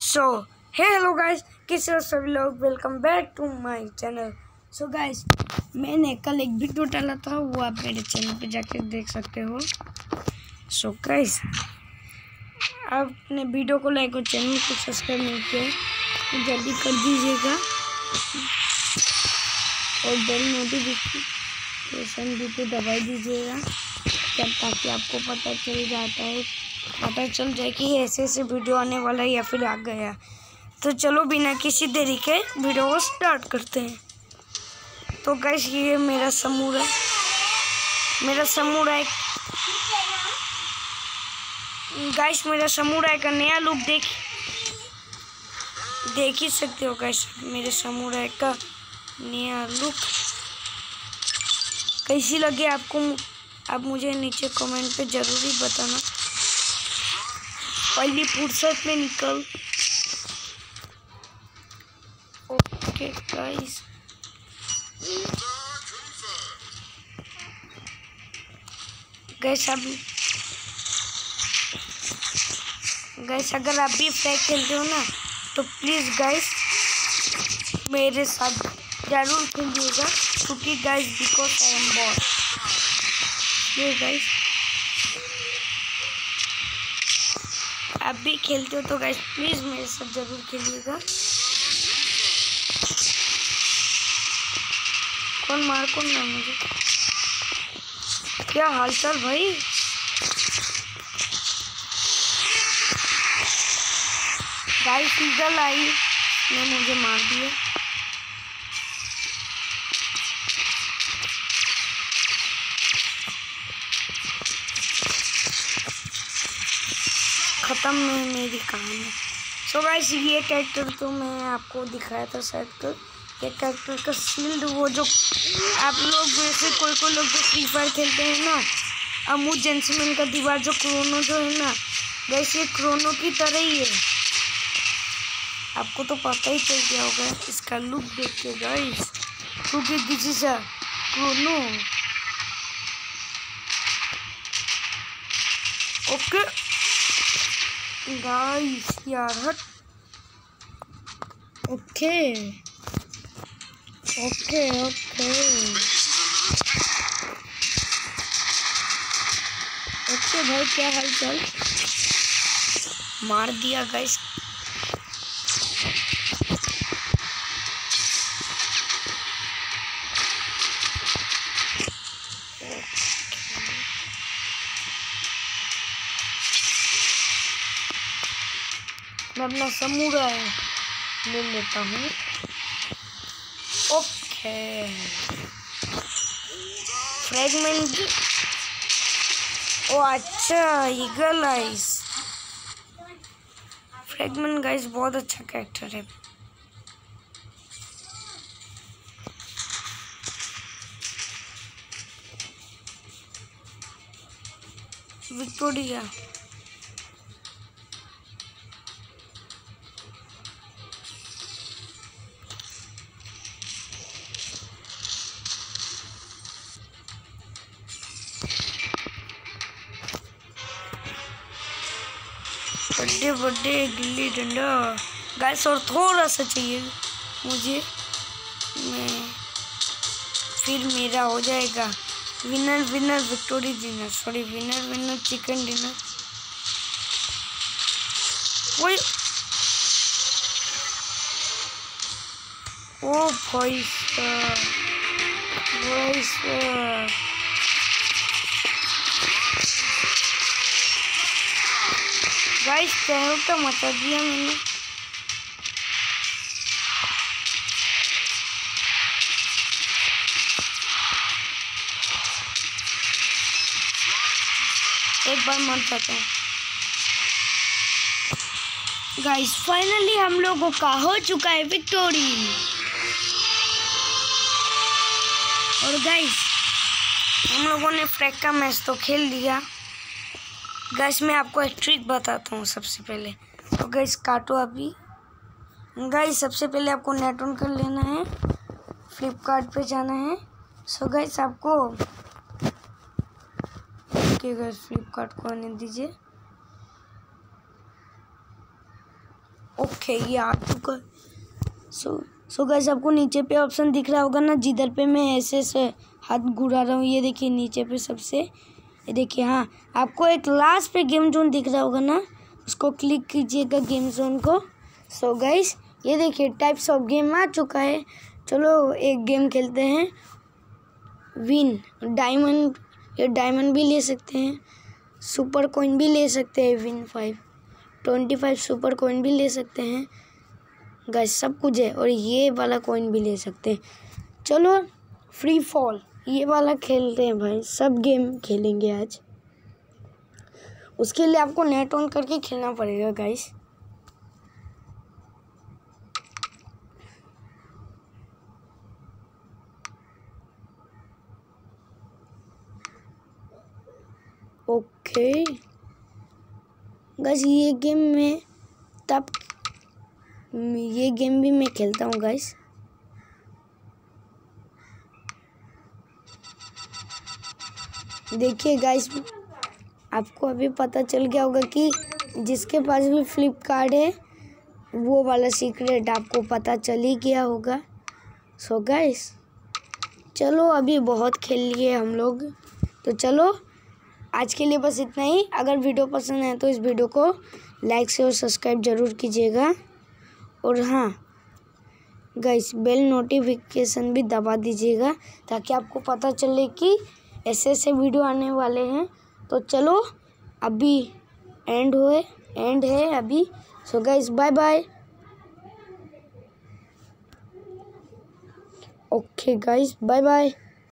So hello guys, कैसे हो सभी लोग। Welcome back to my channel. So guys, मैंने कल एक वीडियो डाला था, वो आप मेरे चैनल पे जाके देख सकते हो। सो गाइस, आपने वीडियो को लाइक और चैनल को सब्सक्राइब नहीं किया तो जल्दी कर दीजिएगा और बेल नोटिफिकेशन भी तो दबा दीजिएगा ताकि आपको पता चल जाए कि ऐसे ऐसे वीडियो आने वाला है या फिर आ गया। तो चलो बिना किसी देरी के वीडियो को स्टार्ट करते हैं। तो गाइस, ये मेरा समुराई का नया लुक देख ही सकते हो गाइस। मेरे समुराई का नया लुक कैसी लगे आपको, आप मुझे नीचे कमेंट पे जरूर ही बताना। पहली फुर्सत में निकल। ओके गाइस, अगर आप भी फ्लैग खेलते हो ना तो प्लीज़ गाइस मेरे साथ जरूर खेलिएगा, क्योंकि guys because I am boss. ये गाइस, आप भी खेलते हो तो गाइस प्लीज़ मेरे साथ जरूर खेलिएगा। कौन मार मुझे? क्या हालचाल भाई? गाइस, ईगल आई ने मुझे मार दिया। खत्म है मेरी कहानी। सो गाइस, ये कैरेक्टर तो मैं आपको दिखाया था शायद कल। ये कैरेक्टर का शील्ड, वो जो आप लोग वैसे कोई लोग जो फ्री फायर खेलते हैं ना, अमू जेंसमैन का दीवार जो क्रोनो जो है ना गाइस, ये क्रोनो की तरह ही है। आपको तो पता ही चल गया होगा इसका लुक देख के गाइस, क्योंकि this is a chrono. Okay guys यार, हट। ओके भाई, क्या हाल चाल? मार दिया गाइस। मैं अपना समुराई ले लेता हूँ। Okay, fragment. ओ अच्छा, ईगल आइस। फ्रैगमेंट गाइस बहुत अच्छा कैरेक्टर है। विक्टोरिया, बड़े गिल्ली डंडा गाइस, और थोड़ा सा चाहिए मुझे, फिर मेरा हो जाएगा winner victory dinner. Sorry, winner chicken dinner. वही, ओ भाई साहब, गाइस तहलका मचा दिया मैंने। एक बार मर जाता हूँ गाइस। फाइनली हम लोगों का हो चुका है विक्टोरी। और गाइस, हम लोगों ने फ्रैग का मैच तो खेल लिया। गाइस, मैं आपको एक ट्रिक बताता हूँ सबसे पहले। तो गाइस काटो अभी। गाइस, सबसे पहले आपको नेट ऑन कर लेना है, फ्लिपकार्ट पे जाना है। सो गाइस, आपको गाइस फ्लिपकार्ट को आने दीजिए। ओके ये आ चुका। सो गाइस आपको नीचे पे ऑप्शन दिख रहा होगा ना, जिधर पे मैं ऐसे हाथ घुरा रहा हूँ, ये देखिए नीचे पे सबसे, ये देखिए। हाँ, आपको एक लास्ट पे गेम जोन दिख रहा होगा ना, उसको क्लिक कीजिएगा गेम जोन को। सो गाइस ये देखिए टाइप्स ऑफ गेम आ चुका है। चलो एक गेम खेलते हैं, विन डायमंड। ये डायमंड भी ले सकते हैं, सुपर कॉइन भी ले सकते हैं, विन 25 सुपर कॉइन भी ले सकते हैं गाइस, सब कुछ है। और ये वाला कॉइन भी ले सकते हैं। चलो फ्री फॉल ये वाला खेलते हैं भाई, सब गेम खेलेंगे आज। उसके लिए आपको नेट ऑन करके खेलना पड़ेगा गाइस। ओके गाइस ये गेम भी मैं खेलता हूँ गाइस। देखिए गाइस आपको अभी पता चल गया होगा कि जिसके पास भी फ्लिपकार्ट है वो वाला सीक्रेट आपको पता चल ही गया होगा। सो गाइस चलो अभी बहुत खेल लिए हम लोग, तो चलो आज के लिए बस इतना ही। अगर वीडियो पसंद है तो इस वीडियो को लाइक से और सब्सक्राइब जरूर कीजिएगा। और हाँ गाइस बेल नोटिफिकेशन भी दबा दीजिएगा ताकि आपको पता चले कि ऐसे ऐसे वीडियो आने वाले हैं। तो चलो अभी एंड है अभी। So guys bye bye. Okay guys bye bye.